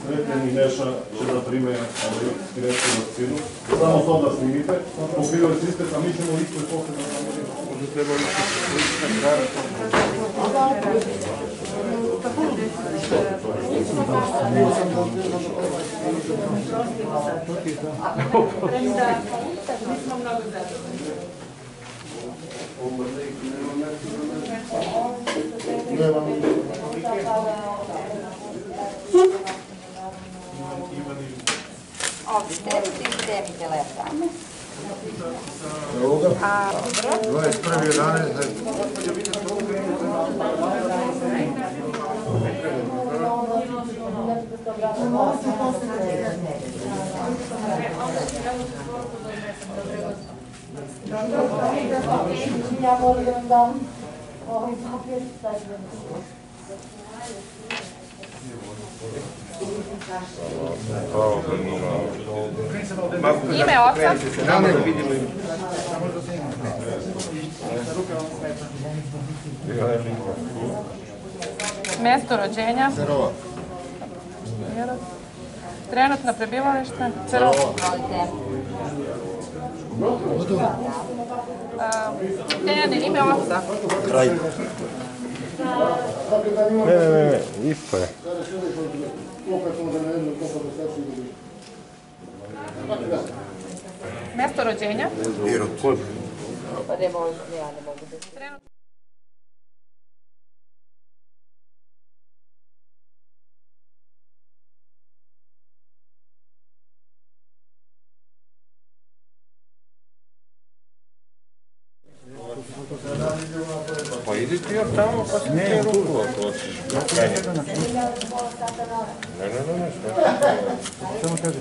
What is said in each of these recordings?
Sretnjen i Neša će da prime direktnu vakcinu. Samo to da snimite. Pokrivali s ispet, a mi ćemo ispred pokreta da vidimo. Možda treba ispred karta. Nismo mnogo zadovoljni. Ovdje temi telefone. 21.11. Ja volim da ovaj papir stavim. Ime oca? Mjesto rođenja? Cerova. Trenutno prebivalište? Cerova. Dejane, ime oca? Kraj. Ne, isto je. Mjesto rođenja? Pirot. Pa ne mogu, ja ne mogu da se... Pa idi ti od tamo pa si te ruku otvoriš. Ne, samo kažem.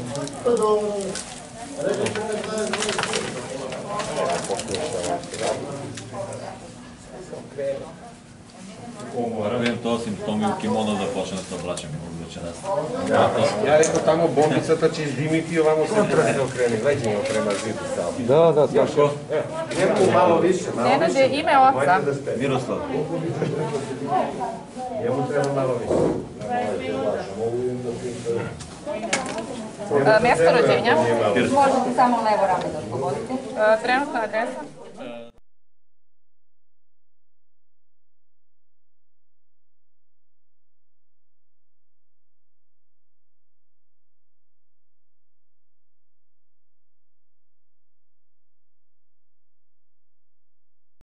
Moram to simptomi u kimono da počne da se obraćam večeras. Ja rekao tamo bombicata će izdimiti i ovamo se trži okreni. Gledaj mi okrema zidu samo. Da, tako. Njemu malo više. Nenade, ime oca? Miroslav. Njemu treba malo više. Mjesto rođenja? Možete samo levo rame da pogodite. Trenutna adresa?